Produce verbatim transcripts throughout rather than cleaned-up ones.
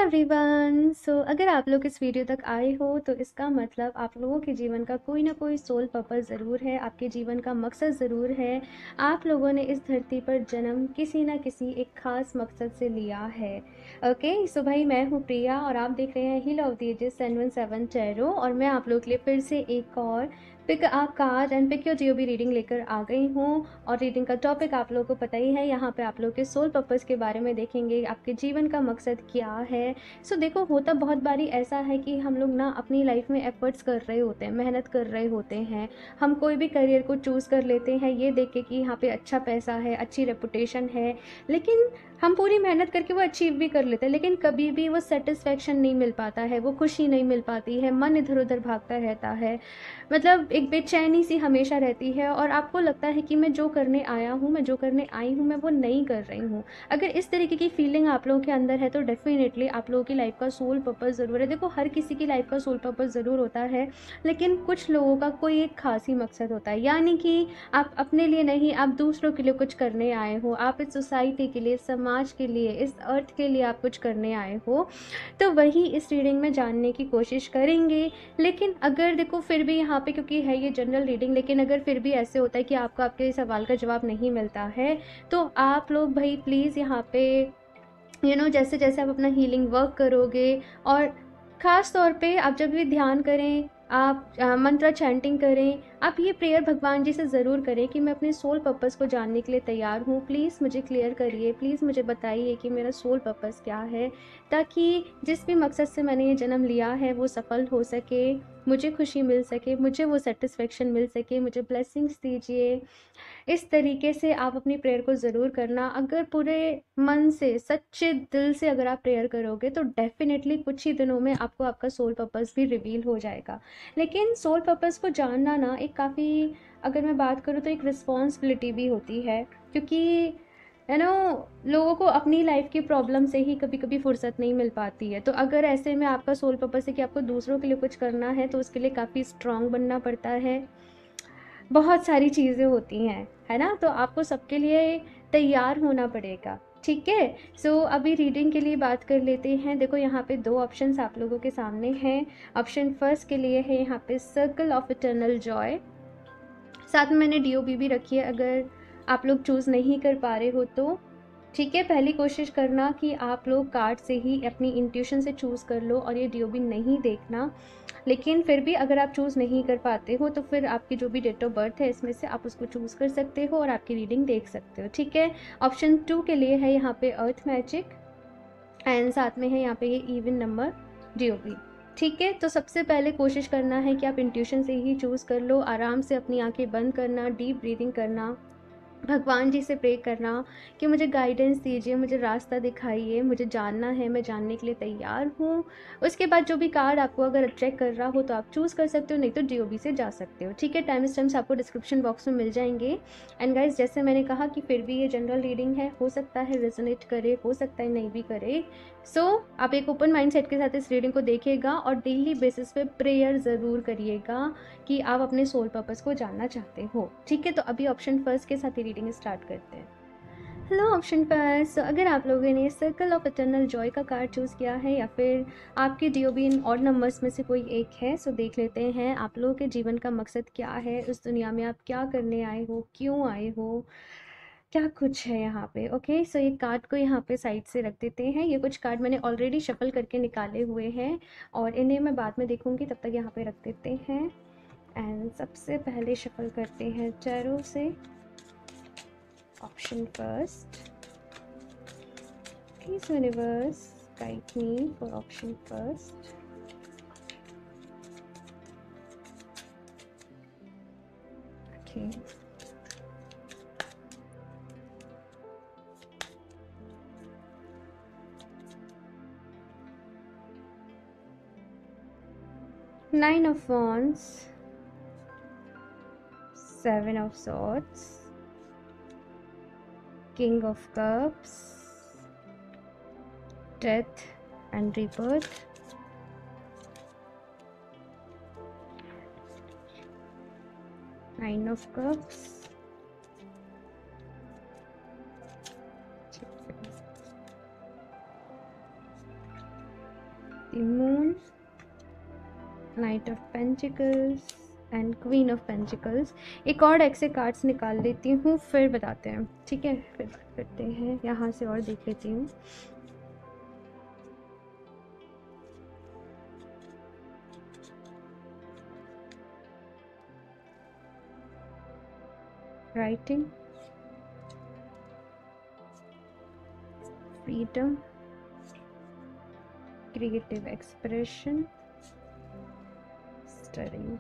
Everyone. सो अगर आप लोग इस वीडियो तक आए हो तो इसका मतलब आप लोगों के जीवन का कोई ना कोई सोल पर्पस ज़रूर है, आपके जीवन का मकसद ज़रूर है। आप लोगों ने इस धरती पर जन्म किसी ना किसी एक ख़ास मकसद से लिया है। ओके, सो भाई मैं हूँ प्रिया और आप देख रहे हैं heal of the ages seven one seven tarot, और मैं आप लोग के लिए फिर से एक और pick a card and pick your GOB reading लेकर आ गई हूँ। और रीडिंग का टॉपिक आप लोगों को पता ही है, यहाँ पे आप लोग के सोल पर्पस के बारे में देखेंगे, आपके जीवन का मकसद क्या है। सो so, देखो, होता बहुत बारी ऐसा है कि हम लोग ना अपनी लाइफ में एफर्ट्स कर रहे होते हैं, मेहनत कर रहे होते हैं, हम कोई भी करियर को चूज़ कर लेते हैं ये देख के कि यहाँ पे अच्छा पैसा है, अच्छी रेपुटेशन है, लेकिन हम पूरी मेहनत करके वो अचीव भी कर लेते हैं, लेकिन कभी भी वो सेटिस्फेक्शन नहीं मिल पाता है, वो खुशी नहीं मिल पाती है, मन इधर उधर भागता रहता है, मतलब एक बेचैनी सी हमेशा रहती है और आपको लगता है कि मैं जो करने आया हूँ, मैं जो करने आई हूँ, मैं वो नहीं कर रही हूँ। अगर इस तरीके की फीलिंग आप लोगों के अंदर है तो डेफिनेटली आप लोगों की लाइफ का सोल पर्पस ज़रूर है। देखो, हर किसी की लाइफ का सोल पर्पस ज़रूर होता है, लेकिन कुछ लोगों का कोई एक खास ही मकसद होता है, यानी कि आप अपने लिए नहीं, आप दूसरों के लिए कुछ करने आए हो, आप इस सोसाइटी के लिए, समाज के लिए, इस अर्थ के लिए आप कुछ करने आए हो। तो वही इस रीडिंग में जानने की कोशिश करेंगे। लेकिन अगर देखो फिर भी यहाँ पे, क्योंकि है ये जनरल रीडिंग, लेकिन अगर फिर भी ऐसे होता है कि आपको आपके सवाल का जवाब नहीं मिलता है तो आप लोग भाई प्लीज़ यहाँ पे यू you नो know, जैसे जैसे आप अपना हीलिंग वर्क करोगे, और ख़ास तौर पे आप जब भी ध्यान करें, आप मंत्रा चैंटिंग करें, आप ये प्रेयर भगवान जी से ज़रूर करें कि मैं अपने सोल पर्पस को जानने के लिए तैयार हूँ, प्लीज़ मुझे क्लियर करिए, प्लीज़ मुझे बताइए कि मेरा सोल पर्पस क्या है, ताकि जिस भी मकसद से मैंने ये जन्म लिया है वो सफल हो सके, मुझे खुशी मिल सके, मुझे वो सेटिस्फेक्शन मिल सके, मुझे ब्लेसिंग्स दीजिए। इस तरीके से आप अपनी प्रेयर को ज़रूर करना। अगर पूरे मन से, सच्चे दिल से अगर आप प्रेयर करोगे तो डेफिनेटली कुछ ही दिनों में आपको आपका सोल पर्पस भी रिवील हो जाएगा। लेकिन सोल पर्पस को जानना ना एक काफ़ी, अगर मैं बात करूँ तो एक रिस्पॉन्सिबिलिटी भी होती है, क्योंकि यू नो लोगों को अपनी लाइफ की प्रॉब्लम से ही कभी कभी फुर्सत नहीं मिल पाती है। तो अगर ऐसे में आपका सोल पर्पस है कि आपको दूसरों के लिए कुछ करना है तो उसके लिए काफ़ी स्ट्रांग बनना पड़ता है, बहुत सारी चीज़ें होती हैं, है ना। तो आपको सबके लिए तैयार होना पड़ेगा, ठीक है। सो so, अभी रीडिंग के लिए बात कर लेते हैं। देखो, यहाँ पे दो ऑप्शंस आप लोगों के सामने हैं। ऑप्शन फर्स्ट के लिए है यहाँ पे सर्कल ऑफ इटर्नल जॉय, साथ में मैंने डी ओ बी भी रखी है, अगर आप लोग चूज़ नहीं कर पा रहे हो तो ठीक है। पहली कोशिश करना कि आप लोग कार्ड से ही अपनी इंट्यूशन से चूज़ कर लो और ये डी ओ बी नहीं देखना। लेकिन फिर भी अगर आप चूज़ नहीं कर पाते हो तो फिर आपकी जो भी डेट ऑफ बर्थ है इसमें से आप उसको चूज़ कर सकते हो और आपकी रीडिंग देख सकते हो, ठीक है। ऑप्शन टू के लिए है यहाँ पे अर्थ मैजिक, एंड साथ में है यहाँ पे ये even number D O B, ठीक है। तो सबसे पहले कोशिश करना है कि आप इंट्यूशन से ही चूज़ कर लो। आराम से अपनी आंखें बंद करना, डीप ब्रीदिंग करना, भगवान जी से प्रे करना कि मुझे गाइडेंस दीजिए, मुझे रास्ता दिखाइए, मुझे जानना है, मैं जानने के लिए तैयार हूँ। उसके बाद जो भी कार्ड आपको अगर अट्रैक्ट कर रहा हो तो आप चूज़ कर सकते हो, नहीं तो डी ओ बी से जा सकते हो, ठीक है। टाइम स्टैम्प्स आपको डिस्क्रिप्शन बॉक्स में मिल जाएंगे। एंड गाइज, जैसे मैंने कहा कि फिर भी ये जनरल रीडिंग है, हो सकता है रेजोनेट करे, हो सकता है नहीं भी करे। सो so, आप एक ओपन माइंड सेट के साथ इस रीडिंग को देखिएगा और डेली बेसिस पे प्रेयर ज़रूर करिएगा कि आप अपने सोल पर्पस को जानना चाहते हो, ठीक है। तो अभी ऑप्शन फर्स्ट के साथ ही रीडिंग स्टार्ट करते हैं। हेलो ऑप्शन फर्स्ट, so, अगर आप लोगों ने सर्कल ऑफ इटर्नल जॉय का कार्ड चूज़ किया है या फिर आपकी D O B in odd numbers में से कोई एक है, सो देख लेते हैं आप लोगों के जीवन का मकसद क्या है, इस दुनिया में आप क्या करने आए हो, क्यों आए हो, क्या कुछ है यहाँ पे। ओके, सो ये कार्ड को यहाँ पे साइड से रख देते हैं। ये कुछ कार्ड मैंने ऑलरेडी शफल करके निकाले हुए हैं और इन्हें मैं बाद में देखूंगी, तब तक यहाँ पे रख देते हैं। एंड सबसे पहले शफल करते हैं टैरो से option first. Please universe guide me for option first. Okay, nine of wands, seven of swords, king of cups, death and rebirth, nine of cups, moon, knight of pentacles and queen of pentacles. एक और deck से cards निकाल लेती हूँ, फिर बताते हैं, ठीक है? फिर बात करते हैं, यहाँ से और देख लेती हूँ। Writing, freedom, creative expression, studying,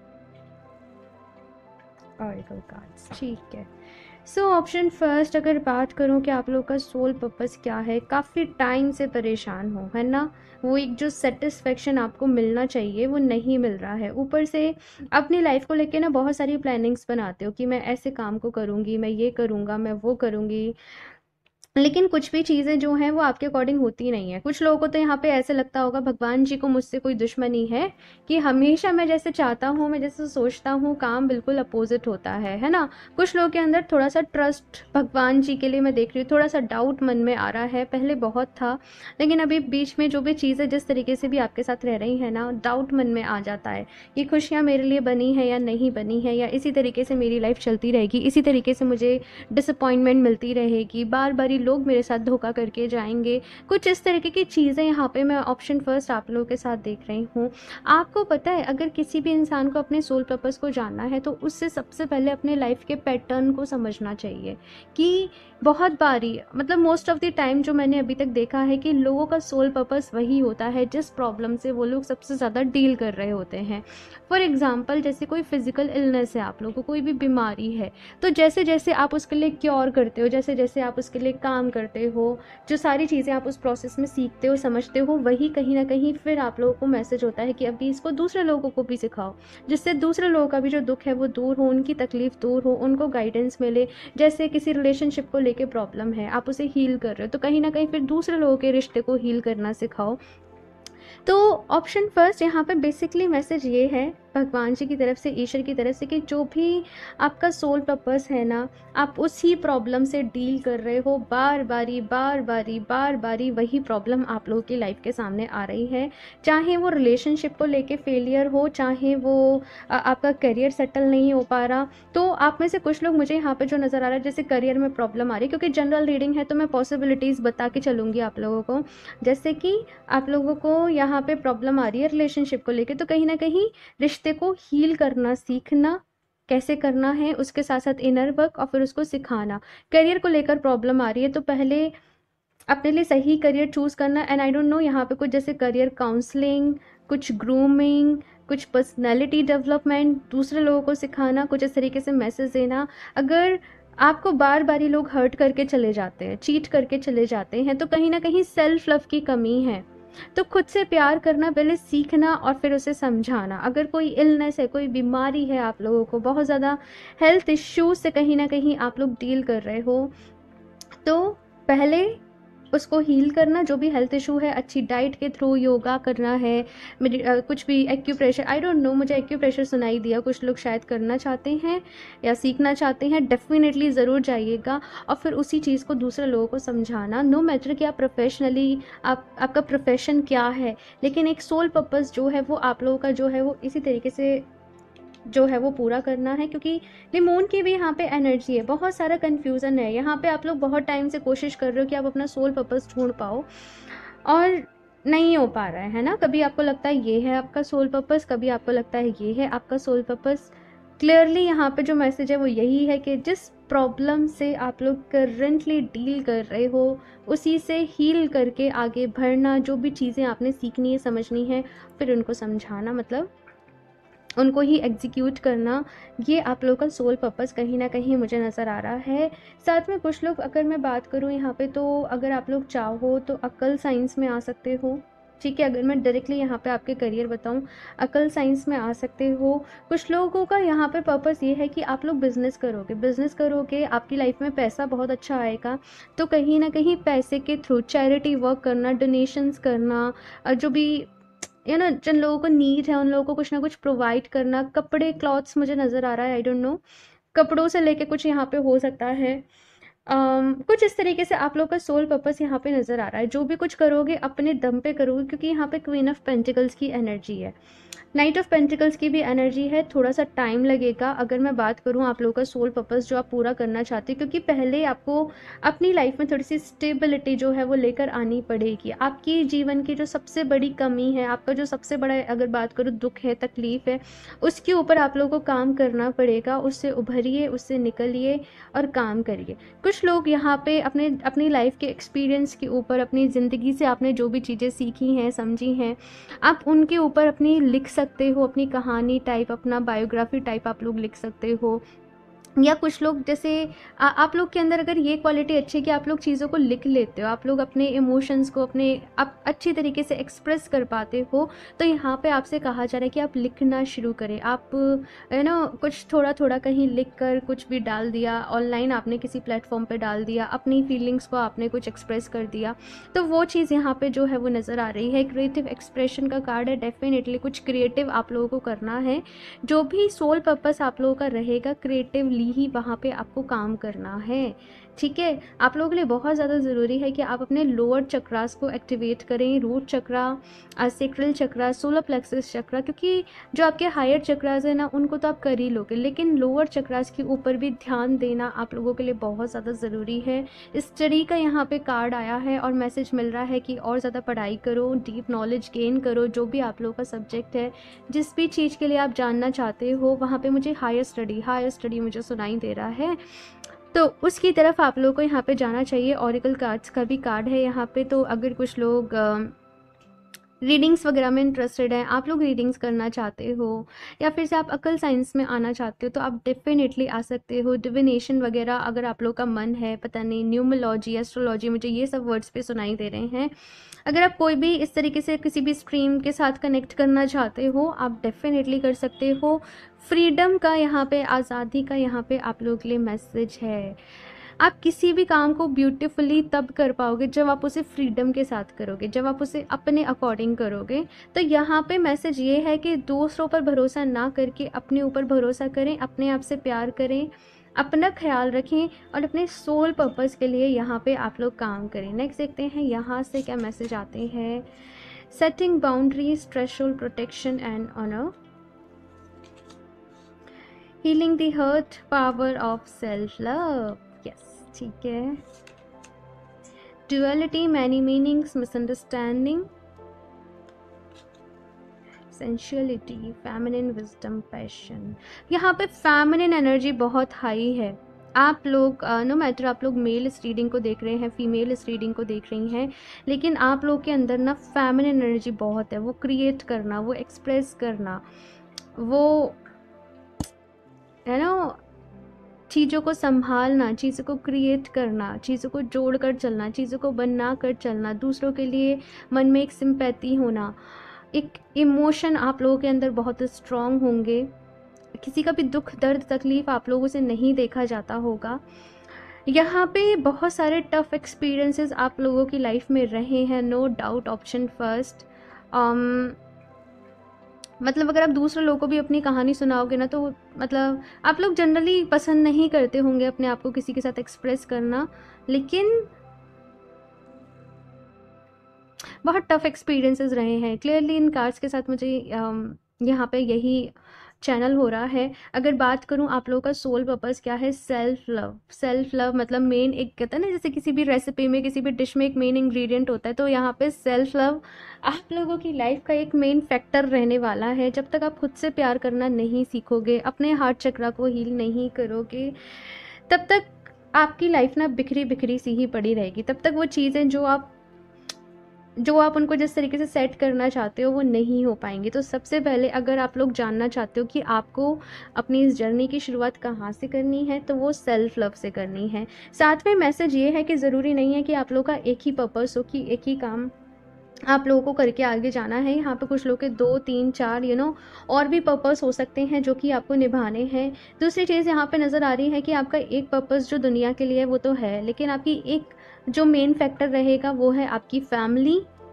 oracle cards, ठीक है। सो ऑप्शन फर्स्ट, अगर बात करूं कि आप लोग का सोल पर्पस क्या है, काफ़ी टाइम से परेशान हो, है ना? वो एक जो सेटिस्फेक्शन आपको मिलना चाहिए वो नहीं मिल रहा है। ऊपर से अपनी लाइफ को लेके ना बहुत सारी प्लानिंग्स बनाते हो कि मैं ऐसे काम को करूँगी, मैं ये करूँगा, मैं वो करूँगी, लेकिन कुछ भी चीज़ें जो हैं वो आपके अकॉर्डिंग होती नहीं है। कुछ लोगों को तो यहाँ पे ऐसे लगता होगा भगवान जी को मुझसे कोई दुश्मनी है कि हमेशा मैं जैसे चाहता हूँ, मैं जैसे सोचता हूँ, काम बिल्कुल अपोजिट होता है, है ना? कुछ लोगों के अंदर थोड़ा सा ट्रस्ट भगवान जी के लिए मैं देख रही हूँ, थोड़ा सा डाउट मन में आ रहा है। पहले बहुत था, लेकिन अभी बीच में जो भी चीज़ें जिस तरीके से भी आपके साथ रह रही हैं ना, डाउट मन में आ जाता है कि खुशियाँ मेरे लिए बनी है या नहीं बनी है, या इसी तरीके से मेरी लाइफ चलती रहेगी, इसी तरीके से मुझे डिसअपॉइंटमेंट मिलती रहेगी, बार बार लोग मेरे साथ धोखा करके जाएंगे। कुछ इस तरीके की चीज़ें यहाँ पे मैं ऑप्शन फर्स्ट आप लोगों के साथ देख रही हूँ। आपको पता है, अगर किसी भी इंसान को अपने सोल पर्पस को जानना है तो उससे सबसे पहले अपने लाइफ के पैटर्न को समझना चाहिए कि बहुत बारी, मतलब मोस्ट ऑफ द टाइम जो मैंने अभी तक देखा है कि लोगों का सोल पर्पस वही होता है जिस प्रॉब्लम से वो लोग सबसे ज़्यादा डील कर रहे होते हैं। फॉर एग्जाम्पल, जैसे कोई फिजिकल इलनेस है, आप लोगों को कोई भी बीमारी है, तो जैसे जैसे आप उसके लिए क्योर करते हो, जैसे जैसे आप उसके लिए काम करते हो, जो सारी चीज़ें आप उस प्रोसेस में सीखते हो, समझते हो, वही कहीं ना कहीं फिर आप लोगों को मैसेज होता है कि अभी इसको दूसरे लोगों को भी सिखाओ, जिससे दूसरे लोगों का भी जो दुख है वो दूर हो, उनकी तकलीफ दूर हो, उनको गाइडेंस मिले। जैसे किसी रिलेशनशिप को लेके प्रॉब्लम है, आप उसे हील कर रहे हो, तो कहीं ना कहीं फिर दूसरे लोगों के रिश्ते को हील करना सिखाओ। तो ऑप्शन फर्स्ट यहाँ पे बेसिकली मैसेज ये है भगवान जी की तरफ से, ईश्वर की तरफ से, कि जो भी आपका सोल पर्पस है ना, आप उसी प्रॉब्लम से डील कर रहे हो, बार बारी बार बारी बार बारी वही प्रॉब्लम आप लोगों की लाइफ के सामने आ रही है। चाहे वो रिलेशनशिप को लेके फेलियर हो, चाहे वो आ, आपका करियर सेटल नहीं हो पा रहा। तो आप में से कुछ लोग, मुझे यहाँ पे जो नज़र आ रहा है जैसे करियर में प्रॉब्लम आ रही है, क्योंकि जनरल रीडिंग है तो मैं पॉसिबिलिटीज़ बता के चलूँगी आप लोगों को। जैसे कि आप लोगों को यहाँ पे प्रॉब्लम आ रही है रिलेशनशिप को लेके, तो कहीं ना कहीं रिश्ते को हील करना सीखना कैसे करना है, उसके साथ साथ इनर वर्क, और फिर उसको सिखाना। करियर को लेकर प्रॉब्लम आ रही है तो पहले अपने लिए सही करियर चूज़ करना। एंड आई डोंट नो, यहाँ पे कुछ जैसे करियर काउंसलिंग, कुछ ग्रूमिंग, कुछ पर्सनैलिटी डेवलपमेंट, दूसरे लोगों को सिखाना, कुछ इस तरीके से मैसेज देना। अगर आपको बार बार ये लोग हर्ट करके चले जाते हैं, चीट करके चले जाते हैं, तो कहीं ना कहीं सेल्फ लव की कमी है। तो खुद से प्यार करना पहले सीखना और फिर उसे समझाना। अगर कोई इलनेस है, कोई बीमारी है, आप लोगों को बहुत ज़्यादा हेल्थ इश्यूज से कहीं ना कहीं आप लोग डील कर रहे हो, तो पहले उसको हील करना। जो भी हेल्थ इशू है, अच्छी डाइट के थ्रू, योगा करना है, मेरी कुछ भी एक्यूप्रेशर, आई डोंट नो, मुझे एक्यूप्रेशर सुनाई दिया, कुछ लोग शायद करना चाहते हैं या सीखना चाहते हैं, डेफिनेटली ज़रूर जाइएगा। और फिर उसी चीज़ को दूसरे लोगों को समझाना। नो मैटर कि आप प्रोफेशनली, आप आपका प्रोफेशन क्या है, लेकिन एक सोल पर्पस जो है वो आप लोगों का जो है वो इसी तरीके से जो है वो पूरा करना है। क्योंकि लिमोन की भी यहाँ पे एनर्जी है, बहुत सारा कन्फ्यूज़न है यहाँ पे। आप लोग बहुत टाइम से कोशिश कर रहे हो कि आप अपना सोल पर्पस ढूंढ पाओ और नहीं हो पा रहा है, है ना? कभी आपको लगता है ये है आपका सोल पर्पस, कभी आपको लगता है ये है आपका सोल पर्पस। क्लियरली यहाँ पे जो मैसेज है वो यही है कि जिस प्रॉब्लम से आप लोग करंटली डील कर रहे हो, उसी से हील करके आगे बढ़ना। जो भी चीज़ें आपने सीखनी है, समझनी है, फिर उनको समझाना, मतलब उनको ही एग्जीक्यूट करना, ये आप लोगों का सोल पर्पस कहीं ना कहीं मुझे नज़र आ रहा है। साथ में कुछ लोग, अगर मैं बात करूँ यहाँ पे, तो अगर आप लोग चाहो तो अकल साइंस में आ सकते हो, ठीक है? अगर मैं डायरेक्टली यहाँ पे आपके करियर बताऊँ, अकल साइंस में आ सकते हो। कुछ लोगों का यहाँ पे पर्पस ये है कि आप लोग बिज़नेस करोगे, बिज़नेस करोगे, आपकी लाइफ में पैसा बहुत अच्छा आएगा, तो कहीं ना कहीं पैसे के थ्रू चैरिटी वर्क करना, डोनेशंस करना, जो भी यू नो जिन लोगों को नीड है उन लोगों को कुछ ना कुछ प्रोवाइड करना। कपड़े, क्लॉथ्स मुझे नज़र आ रहा है, आई डोंट नो, कपड़ों से लेके कुछ यहाँ पे हो सकता है। अम, कुछ इस तरीके से आप लोग का सोल पर्पस यहाँ पे नज़र आ रहा है। जो भी कुछ करोगे अपने दम पे करोगे, क्योंकि यहाँ पे क्वीन ऑफ पेंटिकल्स की एनर्जी है, नाइट ऑफ पेंटिकल्स की भी एनर्जी है। थोड़ा सा टाइम लगेगा अगर मैं बात करूँ आप लोगों का सोल पर्पस जो आप पूरा करना चाहते हो, क्योंकि पहले आपको अपनी लाइफ में थोड़ी सी स्टेबिलिटी जो है वो लेकर आनी पड़ेगी। आपकी जीवन की जो सबसे बड़ी कमी है, आपका जो सबसे बड़ा अगर बात करूँ दुख है, तकलीफ है, उसके ऊपर आप लोगों को काम करना पड़ेगा। उससे उभरिए, उससे निकलिए और काम करिए। कुछ लोग यहाँ पे अपने अपनी लाइफ के एक्सपीरियंस के ऊपर, अपनी ज़िंदगी से आपने जो भी चीज़ें सीखी हैं, समझी हैं, आप उनके ऊपर अपनी लिख सकते हो, अपनी कहानी टाइप, अपना बायोग्राफी टाइप आप लोग लिख सकते हो। या कुछ लोग जैसे आ, आप लोग के अंदर अगर ये क्वालिटी अच्छी है कि आप लोग चीज़ों को लिख लेते हो, आप लोग अपने इमोशंस को अपने आप अच्छी तरीके से एक्सप्रेस कर पाते हो, तो यहाँ पे आपसे कहा जा रहा है कि आप लिखना शुरू करें। आप यू नो कुछ थोड़ा थोड़ा कहीं लिख कर कुछ भी डाल दिया, ऑनलाइन आपने किसी प्लेटफॉर्म पे डाल दिया, अपनी फीलिंग्स को आपने कुछ एक्सप्रेस कर दिया, तो वो चीज़ यहाँ पे जो है वो नज़र आ रही है। क्रिएटिव एक्सप्रेशन का कार्ड है। डेफिनेटली कुछ क्रिएटिव आप लोगों को करना है। जो भी सोल पर्पस आप लोगों का रहेगा, क्रिएटिवली ही वहाँ पे आपको काम करना है। ठीक है, आप लोगों के लिए बहुत ज़्यादा ज़रूरी है कि आप अपने लोअर चक्रास को एक्टिवेट करें, root chakra, sacral chakra, solar plexus chakra, क्योंकि जो आपके हायर चक्रास है ना उनको तो आप कर ही लोगे, लेकिन लोअर चक्रास के ऊपर भी ध्यान देना आप लोगों के लिए बहुत ज़्यादा ज़रूरी है। स्टडी का यहाँ पे कार्ड आया है और मैसेज मिल रहा है कि और ज़्यादा पढ़ाई करो, डीप नॉलेज गेन करो। जो भी आप लोगों का सब्जेक्ट है, जिस भी चीज़ के लिए आप जानना चाहते हो, वहाँ पे मुझे हायर स्टडी हायर स्टडी मुझे सुनाई दे रहा है, तो उसकी तरफ आप लोगों को यहाँ पे जाना चाहिए। ऑरिकल कार्ड्स का भी कार्ड है यहाँ पे। तो अगर कुछ लोग रीडिंग्स वगैरह में इंटरेस्टेड हैं, आप लोग रीडिंग्स करना चाहते हो, या फिर से आप अकल साइंस में आना चाहते हो, तो आप डेफिनेटली आ सकते हो। डिविनेशन वगैरह अगर आप लोग का मन है, पता नहीं, न्यूमोलॉजी, एस्ट्रोलॉजी, मुझे ये सब वर्ड्स पे सुनाई दे रहे हैं। अगर आप कोई भी इस तरीके से किसी भी स्ट्रीम के साथ कनेक्ट करना चाहते हो, आप डेफिनेटली कर सकते हो। फ्रीडम का यहाँ पे, आज़ादी का यहाँ पे आप लोगों के लिए मैसेज है। आप किसी भी काम को ब्यूटीफुली तब कर पाओगे जब आप उसे फ्रीडम के साथ करोगे, जब आप उसे अपने अकॉर्डिंग करोगे। तो यहाँ पे मैसेज ये है कि दूसरों पर भरोसा ना करके अपने ऊपर भरोसा करें, अपने आप से प्यार करें, अपना ख्याल रखें और अपने सोल पर्पस के लिए यहाँ पे आप लोग काम करें। नेक्स्ट देखते हैं यहाँ से क्या मैसेज आते हैं। Setting boundaries, threshold, protection and honour, healing the hurt, power of self love. Yes, ठीक है। Duality, many meanings, misunderstanding, sensuality, feminine wisdom, passion. यहाँ पे फेमिनिन एनर्जी बहुत हाई है। आप लोग नो मैटर आप लोग मेल इस रीडिंग को देख रहे हैं, फीमेल इस रीडिंग को देख रही हैं, लेकिन आप लोग के अंदर ना फेमिनिन एनर्जी बहुत है। वो क्रिएट करना, वो एक्सप्रेस करना, वो है ना चीज़ों को संभालना, चीज़ों को क्रिएट करना, चीज़ों को जोड़ कर चलना, चीज़ों को बना कर चलना, दूसरों के लिए मन में एक सिंपैथी होना, एक इमोशन आप लोगों के अंदर बहुत स्ट्रॉन्ग होंगे। किसी का भी दुख, दर्द, तकलीफ़ आप लोगों से नहीं देखा जाता होगा। यहाँ पे बहुत सारे टफ एक्सपीरियंसेस आप लोगों की लाइफ में रहे हैं, नो डाउट। ऑप्शन फर्स्ट, मतलब अगर आप दूसरे लोगों को भी अपनी कहानी सुनाओगे ना, तो मतलब आप लोग जनरली पसंद नहीं करते होंगे अपने आप को किसी के साथ एक्सप्रेस करना, लेकिन बहुत टफ एक्सपीरियंसेस रहे हैं। क्लियरली इन कार्ड्स के साथ मुझे यहाँ पे यही चैनल हो रहा है। अगर बात करूँ आप लोगों का सोल पर्पस क्या है, सेल्फ लव। सेल्फ लव मतलब मेन, एक कहता है ना जैसे किसी भी रेसिपी में, किसी भी डिश में एक मेन इंग्रेडिएंट होता है, तो यहाँ पे सेल्फ लव आप लोगों की लाइफ का एक मेन फैक्टर रहने वाला है। जब तक आप खुद से प्यार करना नहीं सीखोगे, अपने हार्ट चक्रा को हील नहीं करोगे, तब तक आपकी लाइफ ना बिखरी बिखरी सी ही पड़ी रहेगी। तब तक वो चीज़ें जो आप जो आप उनको जिस तरीके से सेट करना चाहते हो वो नहीं हो पाएंगे। तो सबसे पहले अगर आप लोग जानना चाहते हो कि आपको अपनी इस जर्नी की शुरुआत कहाँ से करनी है, तो वो सेल्फ लव से करनी है। साथ में मैसेज ये है कि ज़रूरी नहीं है कि आप लोग का एक ही पर्पस हो, कि एक ही काम आप लोगों को करके आगे जाना है। यहाँ पे कुछ लोग के दो तीन चार यू नो और भी पर्पस हो सकते हैं जो कि आपको निभाने हैं। दूसरी चीज़ यहाँ पे नज़र आ रही है कि आपका एक पर्पस जो दुनिया के लिए वो तो है, लेकिन आपकी एक जो मेन फैक्टर रहेगा वो है आपकी फैमिली,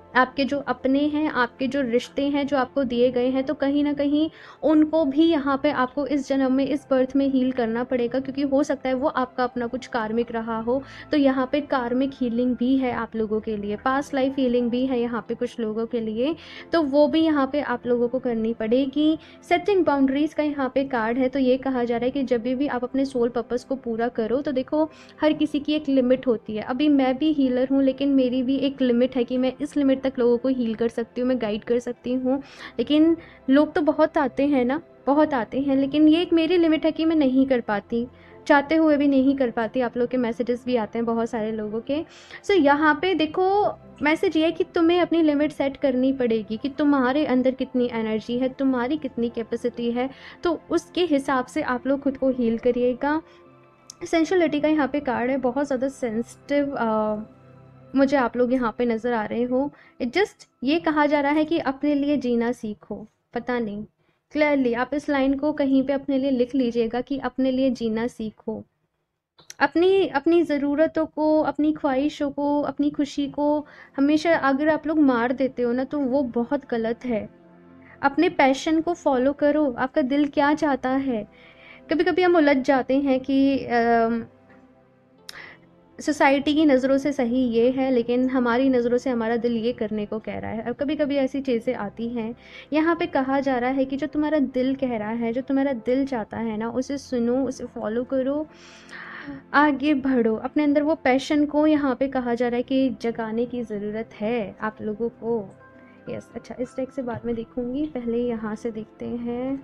आपके जो अपने हैं, आपके जो रिश्ते हैं जो आपको दिए गए हैं, तो कहीं न कहीं उनको भी यहाँ पे आपको इस जन्म में, इस बर्थ में हील करना पड़ेगा, क्योंकि हो सकता है वो आपका अपना कुछ कार्मिक रहा हो। तो यहाँ पे कार्मिक हीलिंग भी है आप लोगों के लिए, पास्ट लाइफ हीलिंग भी है यहाँ पे कुछ लोगों के लिए, तो वो भी यहाँ पे आप लोगों को करनी पड़ेगी। सेटिंग बाउंड्रीज़ का यहाँ पे कार्ड है, तो ये कहा जा रहा है कि जब भी आप अपने सोल पर्पस को पूरा करो, तो देखो हर किसी की एक लिमिट होती है। अभी मैं भी हीलर हूँ, लेकिन मेरी भी एक लिमिट है कि मैं इस लिमिट तक लोगों को हील कर सकती हूँ, मैं गाइड कर सकती हूँ। लेकिन लोग तो बहुत आते हैं ना, बहुत आते हैं, लेकिन ये एक मेरी लिमिट है कि मैं नहीं कर पाती, चाहते हुए भी नहीं कर पाती। आप लोग के मैसेजेस भी आते हैं बहुत सारे लोगों के। सो so, यहाँ पे देखो मैसेज ये है कि तुम्हें अपनी लिमिट सेट करनी पड़ेगी कि तुम्हारे अंदर कितनी एनर्जी है, तुम्हारी कितनी कैपेसिटी है, तो उसके हिसाब से आप लोग खुद को हील करिएगा। सेंशुअलिटी का यहाँ पे कार्ड है, बहुत ज़्यादा सेंसिटिव मुझे आप लोग यहाँ पे नज़र आ रहे हो। इट जस्ट ये कहा जा रहा है कि अपने लिए जीना सीखो। पता नहीं क्लियरली, आप इस लाइन को कहीं पे अपने लिए लिख लीजिएगा कि अपने लिए जीना सीखो। अपनी अपनी ज़रूरतों को, अपनी ख्वाहिशों को, अपनी खुशी को हमेशा अगर आप लोग मार देते हो ना, तो वो बहुत गलत है। अपने पैशन को फॉलो करो, आपका दिल क्या चाहता है। कभी कभी हम उलझ जाते हैं कि आ, सोसाइटी की नज़रों से सही ये है, लेकिन हमारी नज़रों से हमारा दिल ये करने को कह रहा है। और कभी कभी ऐसी चीज़ें आती हैं। यहाँ पे कहा जा रहा है कि जो तुम्हारा दिल कह रहा है, जो तुम्हारा दिल चाहता है ना, उसे सुनो, उसे फॉलो करो, आगे बढ़ो। अपने अंदर वो पैशन को यहाँ पे कहा जा रहा है कि जगाने की ज़रूरत है आप लोगों को। यस, अच्छा इस डेक से बाद में देखूँगी, पहले यहाँ से देखते हैं।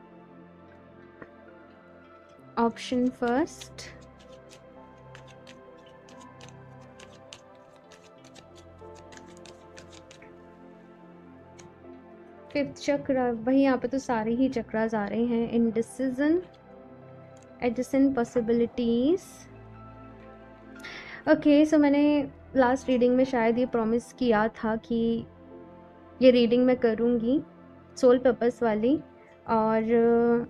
ऑप्शन फर्स्ट, फिफ्थ चक्र, वही यहाँ पे तो सारे ही चक्रास आ रहे हैं। Indecision, adjacent possibilities. Okay, so मैंने लास्ट रीडिंग में शायद ये प्रॉमिस किया था कि ये रीडिंग मैं करूँगी सोल पर्पस वाली। और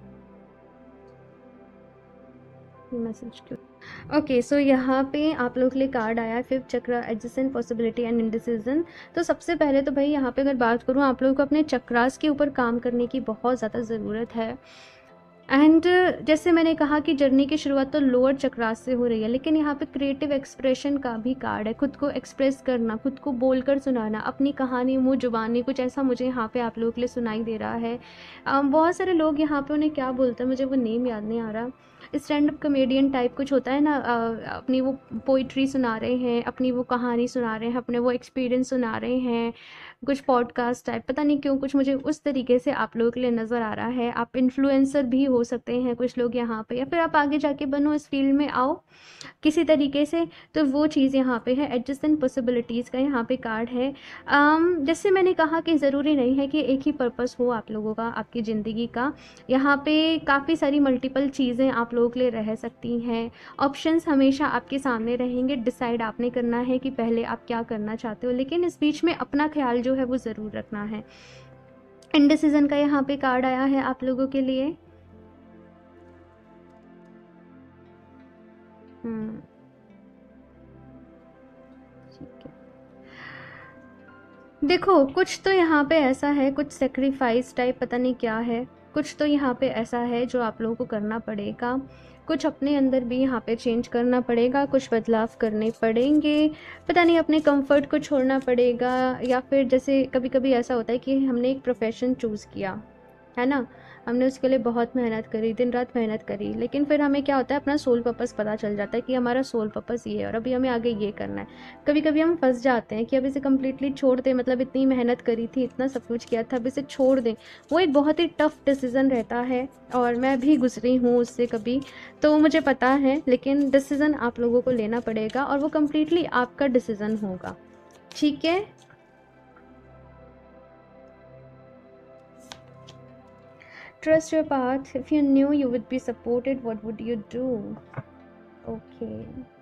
मैसेज क्यों, ओके सो यहाँ पे आप लोग के लिए कार्ड आया है फिफ्थ चक्र, एडजेसेंट पॉसिबिलिटी एंड इंडिसिजन। तो सबसे पहले तो भाई यहाँ पे अगर बात करूँ, आप लोगों को अपने चक्रास के ऊपर काम करने की बहुत ज़्यादा ज़रूरत है। एंड uh, जैसे मैंने कहा कि जर्नी की शुरुआत तो लोअर चक्रास से हो रही है, लेकिन यहाँ पे क्रिएटिव एक्सप्रेशन का भी कार्ड है। खुद को एक्सप्रेस करना, खुद को बोलकर सुनाना, अपनी कहानी मुँह जुबानी, कुछ ऐसा मुझे यहाँ पे आप लोगों के लिए सुनाई दे रहा है। um, बहुत सारे लोग यहाँ पे, उन्हें क्या बोलते हैं, मुझे वो नेम याद नहीं आ रहा, स्टैंड अप कॉमेडियन टाइप कुछ होता है ना, uh, अपनी वो पोइट्री सुना रहे हैं, अपनी वो कहानी सुना रहे हैं, अपने वो एक्सपीरियंस सुना रहे हैं, कुछ पॉडकास्ट टाइप। पता नहीं क्यों कुछ मुझे उस तरीके से आप लोगों के लिए नज़र आ रहा है। आप इन्फ्लुएंसर भी हो सकते हैं कुछ लोग यहाँ पे, या फिर आप आगे जाके बनो, इस फील्ड में आओ किसी तरीके से, तो वो चीज़ यहाँ पे है। एडजस्टेंट पॉसिबिलिटीज़ का यहाँ पे कार्ड है। um, जैसे मैंने कहा कि ज़रूरी नहीं है कि एक ही पर्पस हो आप लोगों का आपकी ज़िंदगी का। यहाँ पे काफ़ी सारी मल्टीपल चीज़ें आप लोगों के लिए रह सकती हैं। ऑप्शंस हमेशा आपके सामने रहेंगे, डिसाइड आपने करना है कि पहले आप क्या करना चाहते हो, लेकिन इस बीच में अपना ख्याल जो है वो ज़रूर रखना है। इंडिसीजन का यहाँ पे कार्ड आया है आप लोगों के लिए। हम्म ठीक है, देखो कुछ तो यहाँ पे ऐसा है, कुछ सेक्रीफाइस टाइप, पता नहीं क्या है, कुछ तो यहाँ पे ऐसा है जो आप लोगों को करना पड़ेगा। कुछ अपने अंदर भी यहाँ पे चेंज करना पड़ेगा, कुछ बदलाव करने पड़ेंगे। पता नहीं, अपने कंफर्ट को छोड़ना पड़ेगा, या फिर जैसे कभी कभी ऐसा होता है कि हमने एक प्रोफेशन चूज़ किया है ना, हमने उसके लिए बहुत मेहनत करी, दिन रात मेहनत करी, लेकिन फिर हमें क्या होता है, अपना सोल पर्पस पता चल जाता है कि हमारा सोल पर्पस ये है और अभी हमें आगे ये करना है। कभी कभी हम फंस जाते हैं कि अब इसे कम्प्लीटली छोड़ दें, मतलब इतनी मेहनत करी थी, इतना सब कुछ किया था, अब इसे छोड़ दें। वो एक बहुत ही टफ डिसीज़न रहता है, और मैं भी गुजरी हूँ उससे कभी, तो मुझे पता है। लेकिन डिसीज़न आप लोगों को लेना पड़ेगा, और वो कम्प्लीटली आपका डिसीज़न होगा, ठीक है। Trust your path. If you knew you would be supported, what would you do? Okay.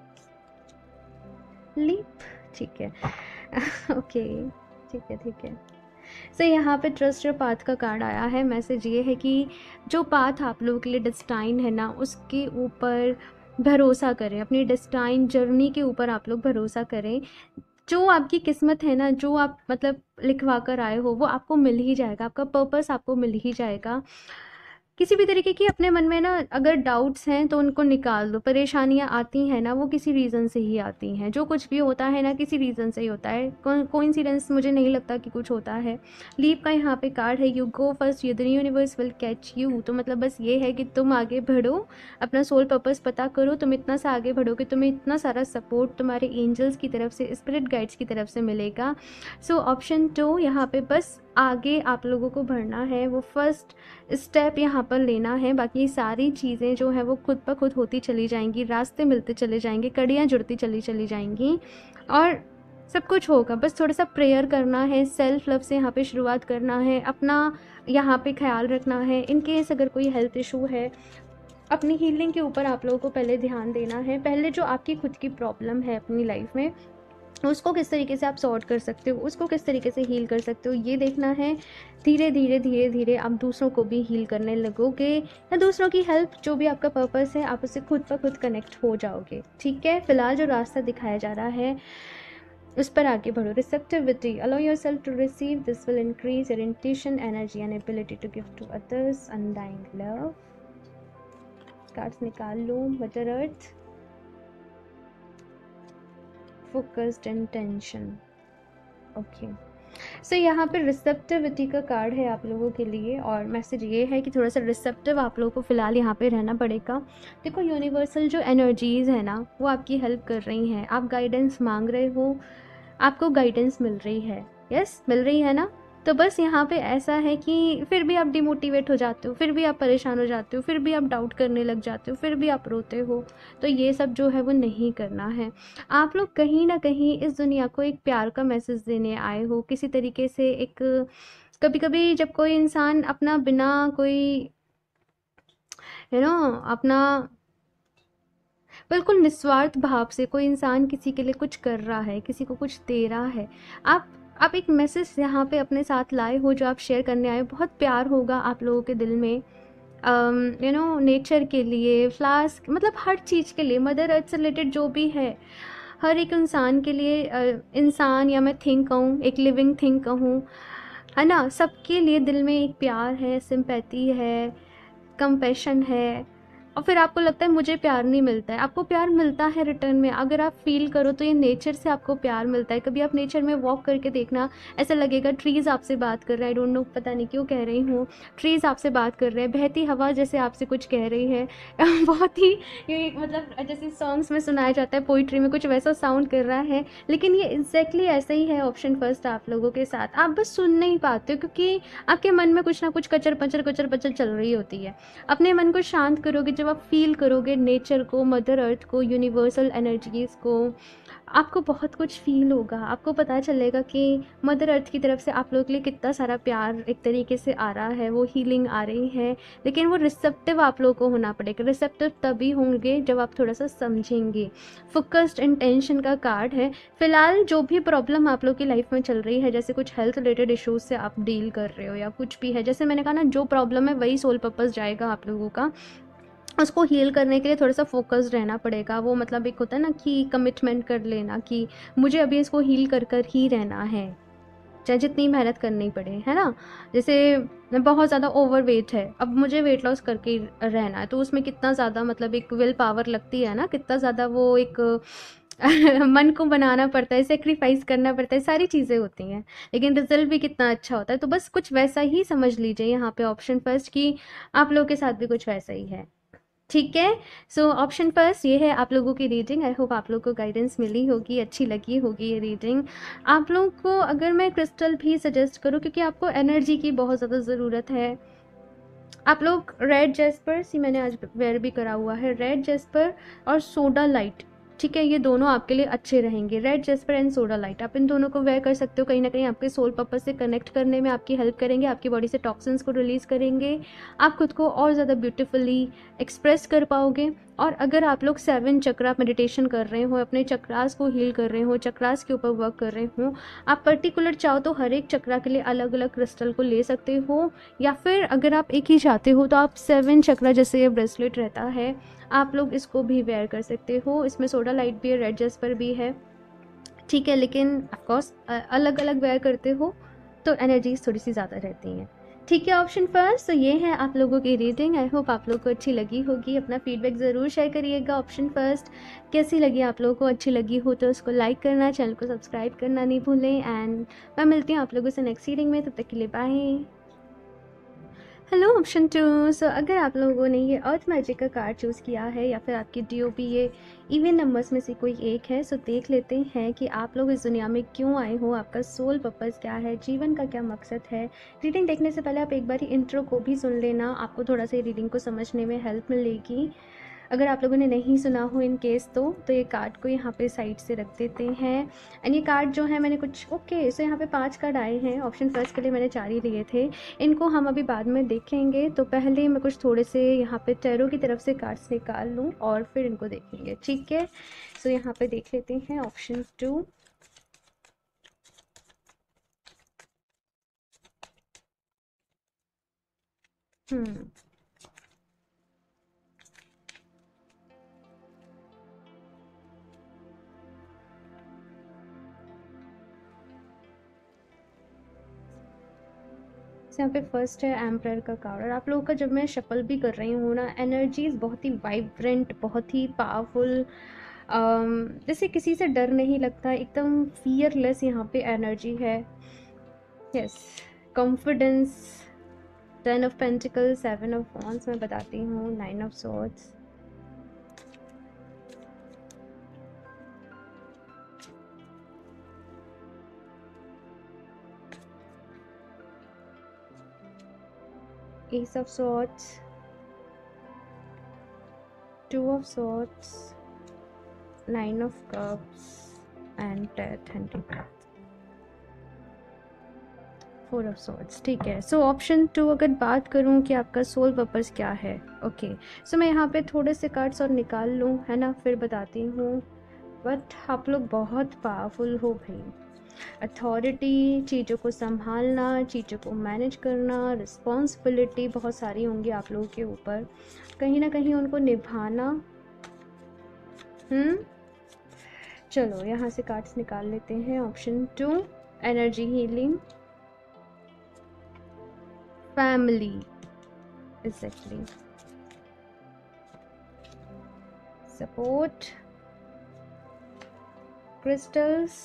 Leap. ठीक है। ओके ठीक है ठीक है। सो so, यहाँ पे ट्रस्ट योर पाथ का कार्ड आया है। मैसेज ये है कि जो पाथ आप लोगों के लिए डेस्टाइन है ना, उसके ऊपर भरोसा करें, अपनी डेस्टाइन जर्नी के ऊपर आप लोग भरोसा करें। जो आपकी किस्मत है ना, जो आप मतलब लिखवा कर आए हो वो आपको मिल ही जाएगा, आपका पर्पस आपको मिल ही जाएगा। किसी भी तरीके की अपने मन में ना अगर डाउट्स हैं तो उनको निकाल दो। परेशानियाँ आती हैं ना वो किसी रीज़न से ही आती हैं, जो कुछ भी होता है ना किसी रीज़न से ही होता है। कोइंसिडेंस मुझे नहीं लगता कि कुछ होता है। लीप का यहाँ पे कार्ड है, you go first the universe will catch you. तो मतलब बस ये है कि तुम आगे बढ़ो, अपना सोल पर्पस पता करो, तुम इतना सा आगे बढ़ोगे, तुम्हें इतना सारा सपोर्ट तुम्हारे एंजल्स की तरफ से, स्पिरिट गाइड्स की तरफ से मिलेगा। सो ऑप्शन टू, यहाँ पे बस आगे आप लोगों को बढ़ना है, वो फर्स्ट स्टेप यहाँ पर लेना है। बाकी सारी चीज़ें जो है वो खुद ब खुद होती चली जाएंगी, रास्ते मिलते चले जाएंगे, कड़ियाँ जुड़ती चली चली जाएंगी और सब कुछ होगा। बस थोड़ा सा प्रेयर करना है, सेल्फ लव से यहाँ पे शुरुआत करना है, अपना यहाँ पे ख्याल रखना है। इन केस अगर कोई हेल्थ इशू है, अपनी हीलिंग के ऊपर आप लोगों को पहले ध्यान देना है। पहले जो आपकी खुद की प्रॉब्लम है अपनी लाइफ में, उसको किस तरीके से आप सॉर्ट कर सकते हो, उसको किस तरीके से हील कर सकते हो, ये देखना है। धीरे धीरे धीरे धीरे आप दूसरों को भी हील करने लगोगे, या दूसरों की हेल्प, जो भी आपका पर्पस है, आप उससे खुद ब खुद कनेक्ट हो जाओगे। ठीक है, फिलहाल जो रास्ता दिखाया जा रहा है उस पर आगे बढ़ो। Receptivity, allow yourself to receive, this will increase your intuition, energy and ability to give to others, undying love. Cards निकाल लो। Mother earth, focused intention. Okay, so यहाँ पे रिसेप्टिविटी का कार्ड है आप लोगों के लिए, और मैसेज ये है कि थोड़ा सा रिसेप्टिव आप लोगों को फ़िलहाल यहाँ पे रहना पड़ेगा। देखो, यूनिवर्सल जो एनर्जीज़ है ना वो आपकी हेल्प कर रही हैं। आप गाइडेंस मांग रहे हो, आपको गाइडेंस मिल रही है। यस, मिल रही है ना। तो बस यहाँ पे ऐसा है कि फिर भी आप डिमोटिवेट हो जाते हो, फिर भी आप परेशान हो जाते हो, फिर भी आप डाउट करने लग जाते हो, फिर भी आप रोते हो। तो ये सब जो है वो नहीं करना है। आप लोग कहीं ना कहीं इस दुनिया को एक प्यार का मैसेज देने आए हो किसी तरीके से। एक कभी कभी जब कोई इंसान अपना बिना कोई यू नो अपना बिल्कुल निस्वार्थ भाव से कोई इंसान किसी के लिए कुछ कर रहा है, किसी को कुछ दे रहा है, आप आप एक मैसेज यहाँ पे अपने साथ लाए हो जो आप शेयर करने आए हो। बहुत प्यार होगा आप लोगों के दिल में, यू नो नेचर के लिए, फ्लावर्स, मतलब हर चीज़ के लिए, मदर अर्थ से रिलेटेड जो भी है, हर एक इंसान के लिए, uh, इंसान या मैं थिंक कहूँ, एक लिविंग थिंग कहूँ, है ना, सबके लिए दिल में एक प्यार है, सिंपैथी है, कंपैशन है। और फिर आपको लगता है मुझे प्यार नहीं मिलता है, आपको प्यार मिलता है रिटर्न में। अगर आप फील करो तो ये नेचर से आपको प्यार मिलता है। कभी आप नेचर में वॉक करके देखना, ऐसा लगेगा ट्रीज़ आपसे बात कर रहा है। आई डोंट नो, पता नहीं क्यों कह रही हूँ, ट्रीज़ आपसे बात कर रहे हैं, बहती हवा जैसे आपसे कुछ कह रही है। बहुत ही ये मतलब जैसे सॉन्ग्स में सुनाया जाता है, पोइट्री में कुछ वैसा साउंड कर रहा है, लेकिन ये एग्जैक्टली ऐसा ही है। ऑप्शन फर्स्ट आप लोगों के साथ, आप बस सुन नहीं पाते हो क्योंकि आपके मन में कुछ ना कुछ कचर पचर कचर पचर चल रही होती है। अपने मन को शांत करोगे, जब आप फील करोगे नेचर को, मदर अर्थ को, यूनिवर्सल एनर्जीज को, आपको बहुत कुछ फील होगा। आपको पता चलेगा कि मदर अर्थ की तरफ से आप लोगों के लिए कितना सारा प्यार एक तरीके से आ रहा है, वो हीलिंग आ रही है। लेकिन वो रिसेप्टिव आप लोगों को होना पड़ेगा। रिसेप्टिव तभी होंगे जब आप थोड़ा सा समझेंगे। फोकस्ड इंटेंशन का कार्ड है। फिलहाल जो भी प्रॉब्लम आप लोग की लाइफ में चल रही है, जैसे कुछ हेल्थ रिलेटेड इश्यूज से आप डील कर रहे हो या कुछ भी है, जैसे मैंने कहा ना, जो प्रॉब्लम है वही सोल पर्पस जाएगा आप लोगों का। उसको हील करने के लिए थोड़ा सा फोकस्ड रहना पड़ेगा। वो मतलब एक होता है ना कि कमिटमेंट कर लेना कि मुझे अभी इसको हील कर कर ही रहना है, चाहे जितनी मेहनत करनी पड़े, है ना। जैसे बहुत ज़्यादा ओवर वेट है, अब मुझे वेट लॉस करके रहना है, तो उसमें कितना ज़्यादा मतलब एक विल पावर लगती है ना, कितना ज़्यादा वो एक मन को बनाना पड़ता है, सेक्रीफाइस करना पड़ता है, सारी चीज़ें होती हैं, लेकिन रिजल्ट भी कितना अच्छा होता है। तो बस कुछ वैसा ही समझ लीजिए यहाँ पे ऑप्शन फर्स्ट कि आप लोगों के साथ भी कुछ वैसा ही है। ठीक है, सो ऑप्शन फर्स्ट ये है आप लोगों की रीडिंग। आई होप आप लोग को गाइडेंस मिली होगी, अच्छी लगी होगी ये रीडिंग। आप लोग को अगर मैं क्रिस्टल भी सजेस्ट करूँ, क्योंकि आपको एनर्जी की बहुत ज़्यादा ज़रूरत है, आप लोग रेड जेस्पर, सी मैंने आज वेयर भी करा हुआ है, रेड जेस्पर और सोडा लाइट, ठीक है, ये दोनों आपके लिए अच्छे रहेंगे। Red jasper and sodalite, आप इन दोनों को वेयर कर सकते हो। कहीं ना कहीं आपके सोल पर्पस से कनेक्ट करने में आपकी हेल्प करेंगे, आपकी बॉडी से टॉक्सिन्स को रिलीज़ करेंगे, आप खुद को और ज़्यादा ब्यूटीफुली एक्सप्रेस कर पाओगे। और अगर आप लोग सेवन चक्रा मेडिटेशन कर रहे हो, अपने चक्रास को हील कर रहे हो, चक्रास के ऊपर वर्क कर रहे हो, आप पर्टिकुलर चाहो तो हर एक चक्रा के लिए अलग अलग क्रिस्टल को ले सकते हो, या फिर अगर आप एक ही चाहते हो तो आप सेवन चक्रा जैसे ये ब्रेसलेट रहता है, आप लोग इसको भी वेयर कर सकते हो। इसमें सोडा लाइट भी है, रेड जेस्पर भी है, ठीक है, लेकिन ऑफकोर्स अलग अलग वेयर करते हो तो एनर्जीज थोड़ी सी ज़्यादा रहती हैं। ठीक है, ऑप्शन फर्स्ट तो ये है आप लोगों की रीडिंग। आई होप आप लोगों को अच्छी लगी होगी। अपना फीडबैक ज़रूर शेयर करिएगा। ऑप्शन फर्स्ट कैसी लगी आप लोगों को, अच्छी लगी हो तो उसको लाइक करना, चैनल को सब्सक्राइब करना नहीं भूलें। एंड मैं मिलती हूँ आप लोगों से नेक्स्ट रीडिंग में, तब तक के लिए bye. Hello option two. So अगर आप लोगों ने ये अर्थ मैजिक का कार्ड चूज़ किया है या फिर आपकी डी ओ पी ये इवन नंबर्स में से कोई एक है, सो देख लेते हैं कि आप लोग इस दुनिया में क्यों आए हो, आपका सोल पर्पस क्या है, जीवन का क्या मकसद है। रीडिंग देखने से पहले आप एक बार इंट्रो को भी सुन लेना, आपको थोड़ा सा रीडिंग को समझने में हेल्प मिलेगी। अगर आप लोगों ने नहीं सुना हो इन केस तो तो ये कार्ड को यहाँ पे साइड से रख देते हैं। एंड ये कार्ड जो है मैंने कुछ ओके सो यहाँ पे पांच कार्ड आए हैं। ऑप्शन फर्स्ट के लिए मैंने चार ही लिए थे, इनको हम अभी बाद में देखेंगे। तो पहले मैं कुछ थोड़े से यहाँ पे टैरो की तरफ से कार्ड्स निकाल लूँ और फिर इनको देखेंगे, ठीक है। सो यहाँ पे देख लेते हैं ऑप्शन टू। हम्म यहाँ पे फर्स्ट है एम्परर का कार्ड। और आप लोगों का जब मैं शफल भी कर रही हूँ ना, एनर्जीज बहुत ही वाइब्रेंट, बहुत ही पावरफुल, जैसे किसी से डर नहीं लगता, एकदम फियरलेस यहाँ पे एनर्जी है। Yes, confidence, ten of pentacle, seven of wands मैं बताती हूँ, nine of swords, ace of swords, two of swords, nine of cups and death and rebirth, four of swords. ठीक है, सो ऑप्शन टू अगर बात करूं कि आपका सोल पर्पस क्या है, ओके सो मैं यहाँ पे थोड़े से कार्ड्स और निकाल लूँ, है ना, फिर बताती हूँ। बट आप लोग बहुत पावरफुल हो भाई। अथॉरिटी, चीज़ों को संभालना, चीज़ों को मैनेज करना, रिस्पॉन्सिबिलिटी बहुत सारी होंगी आप लोगों के ऊपर, कहीं ना कहीं उनको निभाना। हम्म चलो यहाँ से कार्ड्स निकाल लेते हैं। Option two, energy healing, family, exactly, support, crystals,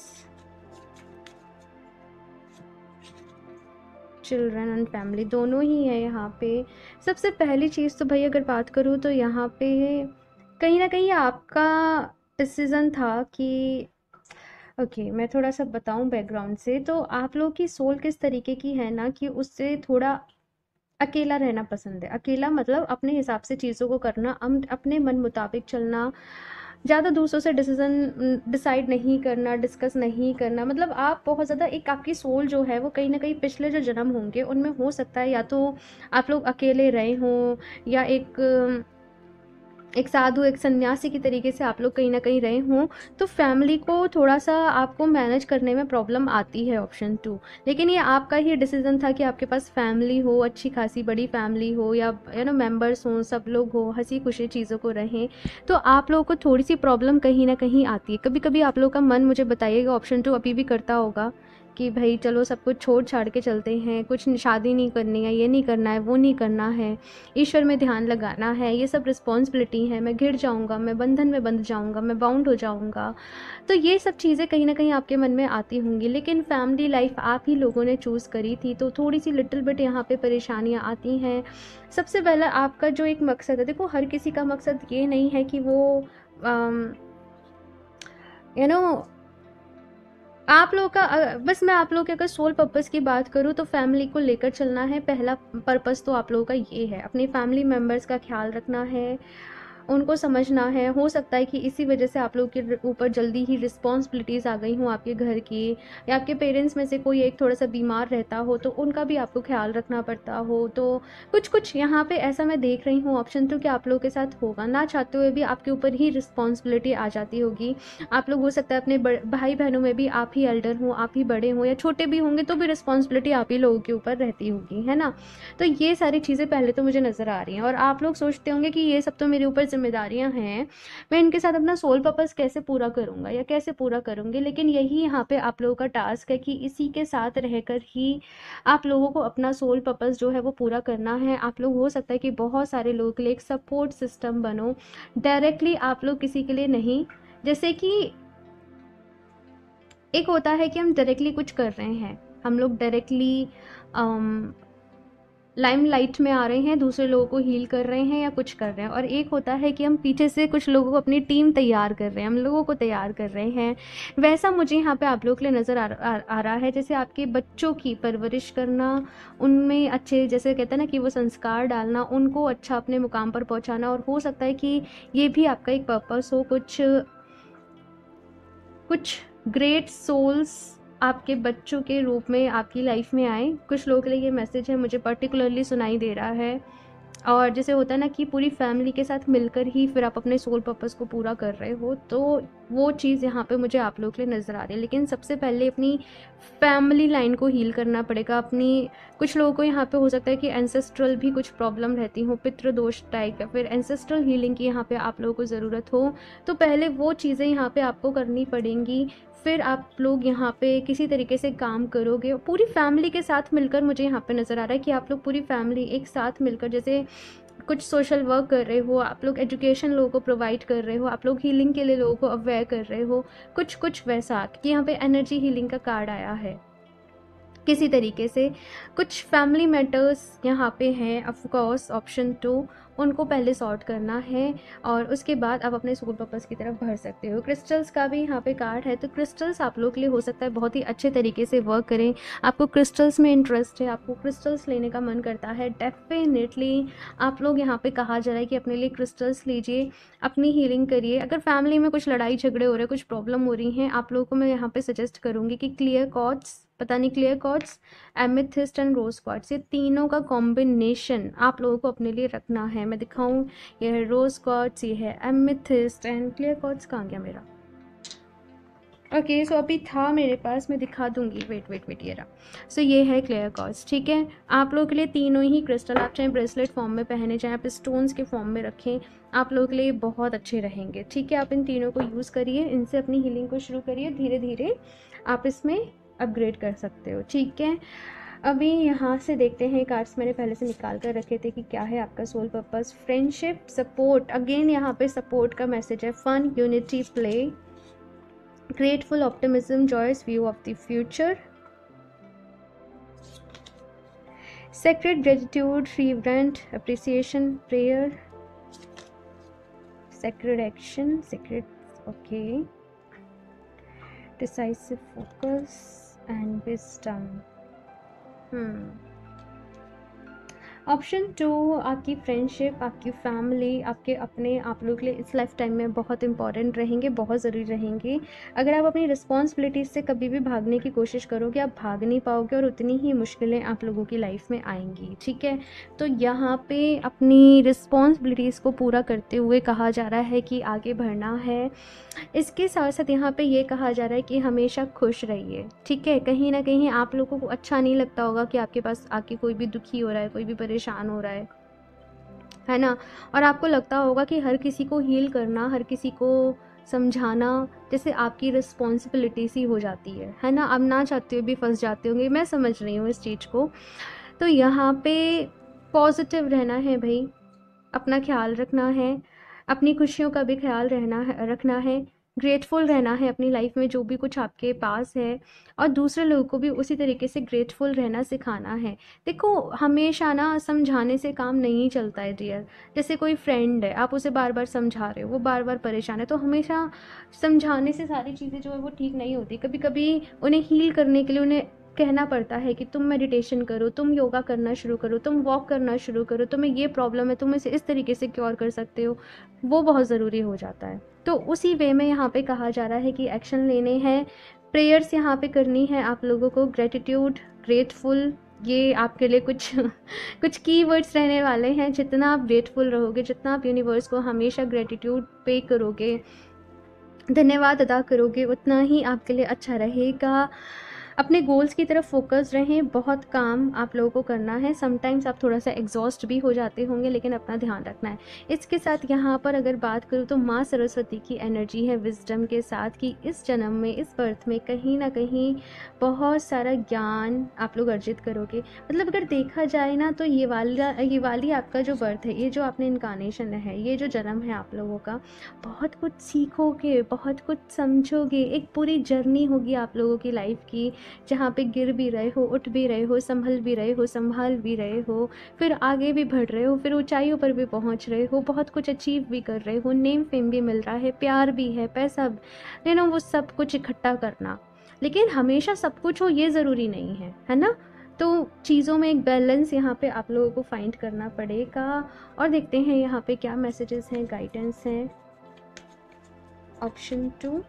children and family, दोनों ही है यहाँ पे। सबसे पहली चीज़ तो भाई अगर बात करूँ तो यहाँ पे कहीं ना कहीं आपका डिसीज़न था कि ओके okay, मैं थोड़ा सा बताऊं बैकग्राउंड से। तो आप लोग की सोल किस तरीके की है ना कि उससे थोड़ा अकेला रहना पसंद है। अकेला मतलब अपने हिसाब से चीज़ों को करना, अपने मन मुताबिक चलना, ज़्यादा दूसरों से डिसीजन डिसाइड नहीं करना, डिस्कस नहीं करना। मतलब आप बहुत ज़्यादा, एक आपकी सोल जो है वो कहीं ना कहीं पिछले जो जन्म होंगे उनमें हो सकता है या तो आप लोग अकेले रहे हों या एक एक साधु, एक सन्यासी की तरीके से आप लोग कहीं ना कहीं रहे हों। तो फैमिली को थोड़ा सा आपको मैनेज करने में प्रॉब्लम आती है, ऑप्शन टू। लेकिन ये आपका ही डिसीजन था कि आपके पास फैमिली हो, अच्छी खासी बड़ी फैमिली हो, या यू नो मेंबर्स हों, सब लोग हो, हंसी खुशी चीज़ों को रहें। तो आप लोगों को थोड़ी सी प्रॉब्लम कहीं ना कहीं आती है। कभी कभी आप लोग का मन, मुझे बताइएगा, ऑप्शन टू अभी भी करता होगा कि भाई चलो सब कुछ छोड़ छाड़ के चलते हैं, कुछ शादी नहीं करनी है, ये नहीं करना है, वो नहीं करना है, ईश्वर में ध्यान लगाना है, ये सब रिस्पॉन्सिबिलिटी है, मैं घिर जाऊंगा, मैं बंधन में बंध जाऊंगा, मैं बाउंड हो जाऊंगा। तो ये सब चीज़ें कहीं ना कहीं आपके मन में आती होंगी। लेकिन फैमिली लाइफ आप ही लोगों ने चूज़ करी थी, तो थोड़ी सी लिटिल बिट यहाँ पे परेशानियाँ आती हैं। सबसे पहला आपका जो एक मकसद है, देखो हर किसी का मकसद ये नहीं है कि वो यू नो आप लोग का, बस मैं आप लोग के अगर सोल पर्पस की बात करूँ तो फैमिली को लेकर चलना है। पहला पर्पस तो आप लोगों का ये है, अपनी फैमिली मेम्बर्स का ख्याल रखना है, उनको समझना है। हो सकता है कि इसी वजह से आप लोग के ऊपर जल्दी ही रिस्पॉन्सिबिलिटीज़ आ गई हों आपके घर की, या आपके पेरेंट्स में से कोई एक थोड़ा सा बीमार रहता हो तो उनका भी आपको ख्याल रखना पड़ता हो। तो कुछ कुछ यहाँ पे ऐसा मैं देख रही हूँ ऑप्शन टू कि आप लोगों के साथ होगा, ना चाहते हुए भी आपके ऊपर ही रिस्पॉन्सिबिलिटी आ जाती होगी। आप लोग हो सकता है अपने भाई बहनों में भी आप ही एल्डर हों, आप ही बड़े हों, या छोटे भी होंगे तो भी रिस्पॉन्सिबिलिटी आप ही लोगों के ऊपर रहती होगी, है ना। तो ये सारी चीज़ें पहले तो मुझे नज़र आ रही हैं। और आप लोग सोचते होंगे कि ये सब तो मेरे ऊपर जिम्मेदारियां हैं, मैं इनके साथ अपना सोल पर्पस कैसे पूरा करूंगा या कैसे पूरा करूंगी। लेकिन यही यहाँ पे आप लोगों का टास्क है कि इसी के साथ रहकर ही आप लोगों को अपना सोल पर्पस जो है वो पूरा करना है। आप लोग हो सकता है कि बहुत सारे लोगों के लिए एक सपोर्ट सिस्टम बनो, डायरेक्टली आप लोग किसी के लिए नहीं। जैसे कि एक होता है कि हम डायरेक्टली कुछ कर रहे हैं, हम लोग डायरेक्टली लाइमलाइट में आ रहे हैं, दूसरे लोगों को हील कर रहे हैं या कुछ कर रहे हैं, और एक होता है कि हम पीछे से कुछ लोगों को अपनी टीम तैयार कर रहे हैं, हम लोगों को तैयार कर रहे हैं। वैसा मुझे यहाँ पे आप लोगों के लिए नज़र आ, आ, आ रहा है। जैसे आपके बच्चों की परवरिश करना, उनमें अच्छे, जैसे कहते हैं ना कि वो संस्कार डालना, उनको अच्छा अपने मुकाम पर पहुँचाना, और हो सकता है कि ये भी आपका एक पर्पस हो। कुछ कुछ ग्रेट सोल्स आपके बच्चों के रूप में आपकी लाइफ में आए। कुछ लोगों के लिए ये मैसेज है, मुझे पर्टिकुलरली सुनाई दे रहा है। और जैसे होता है ना कि पूरी फैमिली के साथ मिलकर ही फिर आप अपने सोल पर्पस को पूरा कर रहे हो, तो वो चीज़ यहाँ पे मुझे आप लोगों के लिए नज़र आ रही है। लेकिन सबसे पहले अपनी फैमिली लाइन को हील करना पड़ेगा। अपनी कुछ लोगों को यहाँ पे हो सकता है कि एंसेस्ट्रल भी कुछ प्रॉब्लम रहती हो, पितृदोष टाइप, या फिर एंसेस्ट्रल हीलिंग की यहाँ पे आप लोगों को ज़रूरत हो, तो पहले वो चीज़ें यहाँ पे आपको करनी पड़ेंगी। फिर आप लोग यहाँ पे किसी तरीके से काम करोगे पूरी फैमिली के साथ मिलकर। मुझे यहाँ पे नज़र आ रहा है कि आप लोग पूरी फैमिली एक साथ मिलकर, जैसे कुछ सोशल वर्क कर रहे हो, आप लोग एजुकेशन लोगों को प्रोवाइड कर रहे हो, आप लोग हीलिंग के लिए लोगों को अवेयर कर रहे हो, कुछ कुछ वैसा कि यहाँ पे एनर्जी हीलिंग का कार्ड आया है किसी तरीके से। कुछ फैमिली मैटर्स यहाँ पे हैं, ऑफ कोर्स ऑप्शन टू, उनको पहले सॉर्ट करना है और उसके बाद आप अपने सोल पर्पस की तरफ बढ़ सकते हो। क्रिस्टल्स का भी यहाँ पे कार्ड है, तो क्रिस्टल्स आप लोग के लिए हो सकता है बहुत ही अच्छे तरीके से वर्क करें। आपको क्रिस्टल्स में इंटरेस्ट है, आपको क्रिस्टल्स लेने का मन करता है, डेफिनेटली आप लोग यहाँ पे कहा जा रहा है कि अपने लिए क्रिस्टल्स लीजिए, अपनी हीलिंग करिए। अगर फैमिली में कुछ लड़ाई झगड़े हो रहे हैं, कुछ प्रॉब्लम हो रही हैं, आप लोगों को मैं यहाँ पे सजेस्ट करूँगी कि क्लियर कॉर्ड्स, पता नहीं clear cords, amethyst and rose quartz, ये तीनों का कॉम्बिनेशन आप लोगों को अपने लिए रखना है। मैं दिखाऊं, ये है रोज क्वार्ट्स, ये है एमेथिस्ट एंड क्लियर कॉर्ड्स। कहाँ गया मेरा? ओके okay, सो so अभी था मेरे पास, मैं दिखा दूंगी, वेट वेट वेट ये रहा। सो so ये है क्लियर कॉर्ड्स, ठीक है। आप लोगों के लिए तीनों ही क्रिस्टल, आप चाहे ब्रेसलेट फॉर्म में पहने, चाहे आप स्टोन्स के फॉर्म में रखें, आप लोगों के लिए बहुत अच्छे रहेंगे, ठीक है। आप इन तीनों को यूज़ करिए, इनसे अपनी हीलिंग को शुरू करिए, धीरे धीरे आप इसमें अपग्रेड कर सकते हो, ठीक है। अभी यहाँ से देखते हैं, कार्ड्स मैंने पहले से निकाल कर रखे थे कि क्या है आपका soul purpose. Friendship, support, again यहाँ पे सपोर्ट का मैसेज है। Fun, unity, play, grateful, optimism, joyous view of the future, sacred gratitude, reverent appreciation, prayer, sacred action, sacred, okay, decisive focus and wisdom. Hmm option two, आपकी friendship, आपकी family, आपके अपने, आप लोग के लिए इस लाइफ टाइम में बहुत इंपॉर्टेंट रहेंगे, बहुत ज़रूरी रहेंगे। अगर आप अपनी रिस्पॉन्सिबिलिटीज़ से कभी भी भागने की कोशिश करोगे, आप भाग नहीं पाओगे और उतनी ही मुश्किलें आप लोगों की लाइफ में आएंगी, ठीक है। तो यहाँ पे अपनी रिस्पॉन्सिबिलिटीज़ को पूरा करते हुए कहा जा रहा है कि आगे बढ़ना है। इसके साथ साथ यहाँ पे ये कहा जा रहा है कि हमेशा खुश रहिए, ठीक है। कहीं ना कहीं आप लोगों को अच्छा नहीं लगता होगा कि आपके पास आके कोई भी दुखी हो रहा है, कोई भी परेशान हो रहा है, है ना। और आपको लगता होगा कि हर किसी को हील करना, हर किसी को समझाना जैसे आपकी रिस्पॉन्सिबिलिटी सी हो जाती है है ना। आप ना चाहते हुए भी फंस जाते होंगे, मैं समझ रही हूँ इस चीज़ को। तो यहाँ पे पॉजिटिव रहना है भाई, अपना ख्याल रखना है, अपनी खुशियों का भी ख्याल रहना है रखना है, ग्रेटफुल रहना है अपनी लाइफ में जो भी कुछ आपके पास है, और दूसरे लोगों को भी उसी तरीके से ग्रेटफुल रहना सिखाना है। देखो, हमेशा ना समझाने से काम नहीं चलता है डियर। जैसे कोई फ्रेंड है, आप उसे बार बार समझा रहे हो, वो बार बार परेशान है, तो हमेशा समझाने से सारी चीज़ें जो है वो ठीक नहीं होती। कभी कभी उन्हें हील करने के लिए उन्हें कहना पड़ता है कि तुम मेडिटेशन करो, तुम योगा करना शुरू करो, तुम वॉक करना शुरू करो, तुम्हें ये प्रॉब्लम है, तुम इसे इस तरीके से क्योर कर सकते हो, वो बहुत ज़रूरी हो जाता है। तो उसी वे में यहाँ पे कहा जा रहा है कि एक्शन लेने हैं, प्रेयर्स यहाँ पे करनी है आप लोगों को, ग्रेटिट्यूड, ग्रेटफुल, ये आपके लिए कुछ कुछ की वर्ड्स रहने वाले हैं। जितना आप ग्रेटफुल रहोगे, जितना आप यूनिवर्स को हमेशा ग्रेटिट्यूड पे करोगे, धन्यवाद अदा करोगे, उतना ही आपके लिए अच्छा रहेगा। अपने गोल्स की तरफ फोकस रहें, बहुत काम आप लोगों को करना है। समटाइम्स आप थोड़ा सा एग्जॉस्ट भी हो जाते होंगे, लेकिन अपना ध्यान रखना है। इसके साथ यहाँ पर अगर बात करूँ तो माँ सरस्वती की एनर्जी है विजडम के साथ, कि इस जन्म में, इस बर्थ में कहीं ना कहीं बहुत सारा ज्ञान आप लोग अर्जित करोगे। मतलब अगर देखा जाए ना तो ये वाला ये वाली आपका जो बर्थ है, ये जो आपने इनकारनेशन है, ये जो जन्म है आप लोगों का, बहुत कुछ सीखोगे, बहुत कुछ समझोगे। एक पूरी जर्नी होगी आप लोगों की लाइफ की, जहाँ पे गिर भी रहे हो, उठ भी रहे हो, संभल भी रहे हो, संभाल भी रहे हो, फिर आगे भी बढ़ रहे हो, फिर ऊंचाइयों पर भी पहुँच रहे हो, बहुत कुछ अचीव भी कर रहे हो, नेम फेम भी मिल रहा है, प्यार भी है, पैसा, यू नो, वो सब कुछ इकट्ठा करना। लेकिन हमेशा सब कुछ हो ये ज़रूरी नहीं है, है ना। तो चीज़ों में एक बैलेंस यहाँ पे आप लोगों को फाइंड करना पड़ेगा। और देखते हैं यहाँ पे क्या मैसेजेस हैं, गाइडेंस हैं। Option two,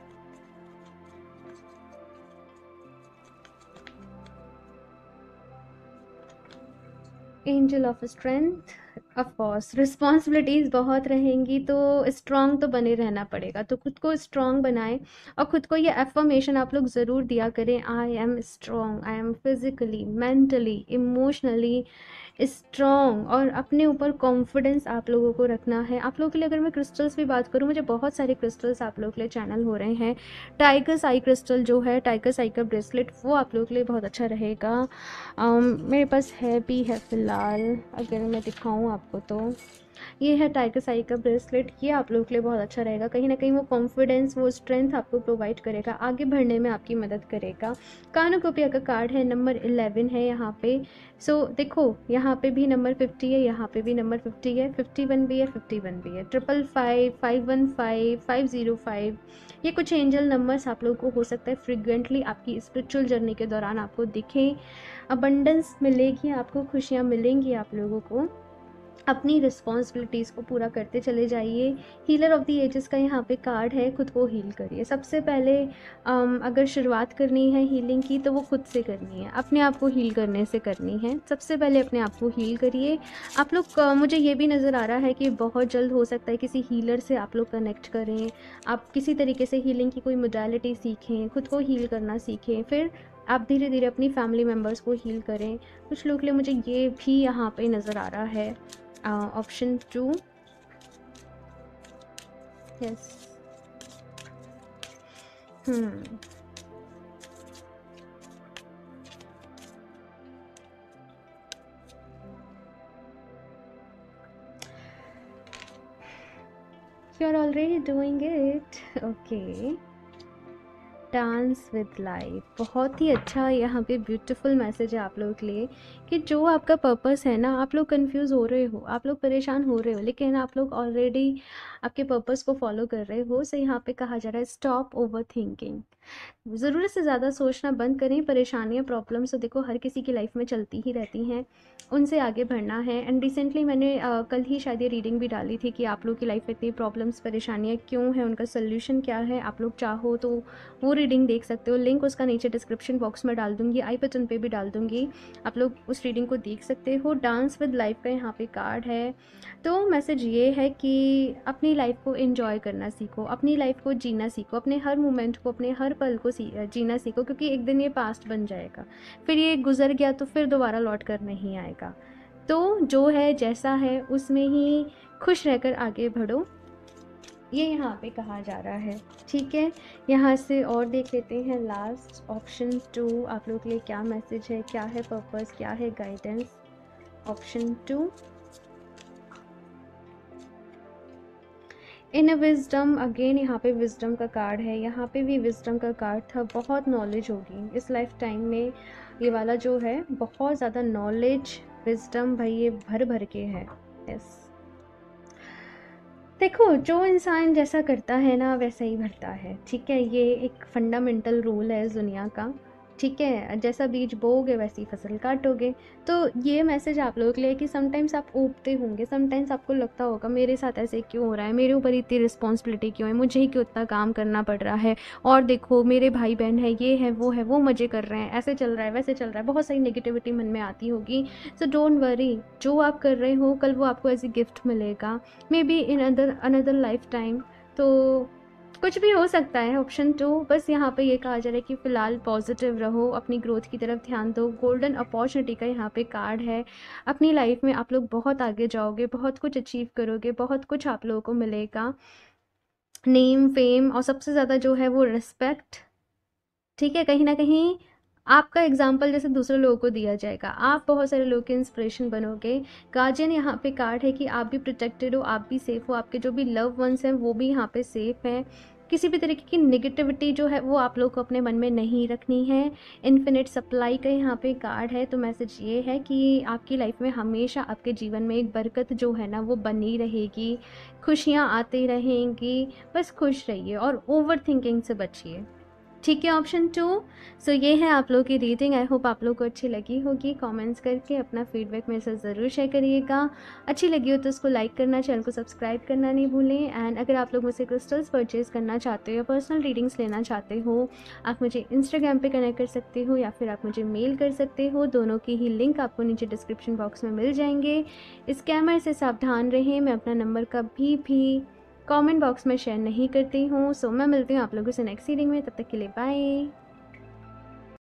angel of strength. Of course responsibilities बहुत रहेंगी, तो स्ट्रांग तो बने रहना पड़ेगा, तो खुद को स्ट्रांग बनाएं। और खुद को ये एफर्मेशन आप लोग ज़रूर दिया करें, I am strong, I am physically, mentally, emotionally strong. और अपने ऊपर कॉन्फिडेंस आप लोगों को रखना है। आप लोगों के लिए अगर मैं क्रिस्टल्स भी बात करूँ, मुझे बहुत सारे क्रिस्टल्स आप लोगों के लिए चैनल हो रहे हैं। टाइगर्स आई क्रिस्टल जो है, टाइगर्स आई का ब्रेसलेट, वो आप लोगों के लिए बहुत अच्छा रहेगा। um, मेरे पास है भी है फ़िलहाल, अगर मैं दिखाऊँ आपको तो ये है टाइगर्स आई का ब्रेसलेट। ये आप लोगों के लिए बहुत अच्छा रहेगा। कहीं ना कहीं वो कॉन्फिडेंस, वो स्ट्रेंथ आपको प्रोवाइड करेगा, आगे बढ़ने में आपकी मदद करेगा। कानोकोपिया का कार्ड है, नंबर इलेवन है यहाँ पे। सो so, देखो यहाँ पे भी नंबर फिफ्टी है, यहाँ पे भी नंबर फिफ्टी है, फिफ्टी वन भी है, फिफ्टी वन भी है, triple five, five one five, five zero five. ये कुछ एंजल नंबर्स आप लोगों को हो सकता है फ्रिक्वेंटली आपकी स्पिरिचुअल जर्नी के दौरान आपको दिखें। अबंडेंस मिलेगी आपको, खुशियाँ मिलेंगी आप लोगों को। अपनी रिस्पॉन्सिबिलिटीज़ को पूरा करते चले जाइए। हीलर ऑफ द एजेस का यहाँ पे कार्ड है, खुद को हील करिए। सबसे पहले um, अगर शुरुआत करनी है हीलिंग की तो वो खुद से करनी है, अपने आप को हील करने से करनी है। सबसे पहले अपने आप को हील करिए। आप लोग, मुझे ये भी नज़र आ रहा है कि बहुत जल्द हो सकता है किसी हीलर से आप लोग कनेक्ट करें, आप किसी तरीके से हीलिंग की कोई मोडालिटी सीखें, खुद को हील करना सीखें, फिर आप धीरे धीरे अपनी फैमिली मेम्बर्स को हील करें। कुछ लोग के लिए मुझे ये भी यहाँ पे नज़र आ रहा है। Option two, yes. Hmm you are already doing it, okay. Dance with life, बहुत ही अच्छा यहाँ पे ब्यूटीफुल मैसेज है आप लोगों के लिए, कि जो आपका पर्पस है ना, आप लोग कंफ्यूज हो रहे हो, आप लोग परेशान हो रहे हो, लेकिन आप लोग ऑलरेडी आपके पर्पस को फॉलो कर रहे हो। सो यहाँ पे कहा जा रहा है स्टॉप ओवर थिंकिंग, ज़रूरत से ज़्यादा सोचना बंद करें। परेशानियाँ, प्रॉब्लम्स तो देखो हर किसी की लाइफ में चलती ही रहती हैं, उनसे आगे बढ़ना है। एंड रिसेंटली मैंने आ, कल ही शायद ये रीडिंग भी डाली थी कि आप लोग की लाइफ में इतनी प्रॉब्लम्स, परेशानियाँ क्यों हैं, उनका सोल्यूशन क्या है। आप लोग चाहो तो वो रीडिंग देख सकते हो, लिंक उसका नीचे डिस्क्रिप्शन बॉक्स में डाल दूँगी, आई बटन पे भी डाल दूँगी, आप लोग उस रीडिंग को देख सकते हो। डांस विद लाइफ का यहाँ पे कार्ड है। तो मैसेज ये है कि अपनी लाइफ को एंजॉय करना सीखो, अपनी लाइफ को जीना सीखो, अपने हर मोमेंट को, अपने हर पल को जीना सीखो, क्योंकि एक दिन ये पास्ट बन जाएगा, फिर ये गुजर गया तो फिर दोबारा लौट कर नहीं आएगा। तो जो है जैसा है उसमें ही खुश रहकर आगे बढ़ो, ये यहाँ पे कहा जा रहा है। ठीक है, यहाँ से और देख लेते हैं लास्ट ऑप्शन टू, आप लोग के लिए क्या मैसेज है, क्या है पर्पस, क्या है guidance. Option two, in a wisdom, again यहाँ पे विजडम का कार्ड है, यहाँ पे भी विजडम का कार्ड था। बहुत नॉलेज होगी इस लाइफ टाइम में, ये वाला जो है बहुत ज़्यादा नॉलेज, विजडम भाई ये भर भर के है। यस, देखो जो इंसान जैसा करता है ना वैसा ही भरता है, ठीक है, ये एक फंडामेंटल रूल है इस दुनिया का। ठीक है, जैसा बीज बोओगे वैसी फसल काटोगे। तो ये मैसेज आप लोगों के लिए कि समटाइम्स आप ऊबते होंगे, समटाइम्स आपको लगता होगा मेरे साथ ऐसे क्यों हो रहा है, मेरे ऊपर इतनी रिस्पॉन्सिबिलिटी क्यों है, मुझे ही क्यों इतना काम करना पड़ रहा है, और देखो मेरे भाई बहन है, ये है वो है, वो मज़े कर रहे हैं, ऐसे चल रहा है वैसे चल रहा है, बहुत सारी नेगेटिविटी मन में आती होगी। सो डोंट वरी, जो आप कर रहे हो कल वो आपको एज ए गिफ्ट मिलेगा, maybe in other another lifetime. तो कुछ भी हो सकता है। ऑप्शन टू, बस यहाँ पे ये कहा जा रहा है कि फ़िलहाल पॉजिटिव रहो, अपनी ग्रोथ की तरफ ध्यान दो। गोल्डन अपॉर्चुनिटी का यहाँ पे कार्ड है। अपनी लाइफ में आप लोग बहुत आगे जाओगे, बहुत कुछ अचीव करोगे, बहुत कुछ आप लोगों को मिलेगा, नेम, फेम और सबसे ज़्यादा जो है वो रिस्पेक्ट। ठीक है, कहीं ना कहीं आपका एग्जाम्पल जैसे दूसरे लोगों को दिया जाएगा, आप बहुत सारे लोगों के इंस्पिरेशन बनोगे। गार्जियन यहाँ पे कार्ड है कि आप भी प्रोटेक्टेड हो, आप भी सेफ हो, आपके जो भी लव वंस हैं वो भी यहाँ पे सेफ हैं। किसी भी तरीके की निगेटिविटी जो है वो आप लोग को अपने मन में नहीं रखनी है। इन्फिनिट सप्लाई का यहाँ पे कार्ड है। तो मैसेज ये है कि आपकी लाइफ में हमेशा आपके जीवन में एक बरकत जो है ना वो बनी रहेगी, खुशियाँ आती रहेंगी। बस खुश रहिए और ओवर थिंकिंग से बचिए। ठीक है, ऑप्शन टू। सो ये है आप लोगों की रीडिंग। आई होप आप लोग को अच्छी लगी होगी। कमेंट्स करके अपना फीडबैक मेरे साथ ज़रूर शेयर करिएगा। अच्छी लगी हो तो उसको लाइक करना, चैनल को सब्सक्राइब करना नहीं भूलें। एंड अगर आप लोग मुझसे क्रिस्टल्स परचेज़ करना चाहते हो या पर्सनल रीडिंग्स लेना चाहते हो, आप मुझे इंस्टाग्राम पे कनेक्ट कर सकते हो या फिर आप मुझे मेल कर सकते हो। दोनों की ही लिंक आपको नीचे डिस्क्रिप्शन बॉक्स में मिल जाएंगे। स्कैमर से सावधान रहें। मैं अपना नंबर कभी भी कमेंट बॉक्स में शेयर नहीं करती हूँ। सो मैं मिलती हूँ आप लोगों से नेक्स्ट रीडिंग में। तब तक के लिए बाय।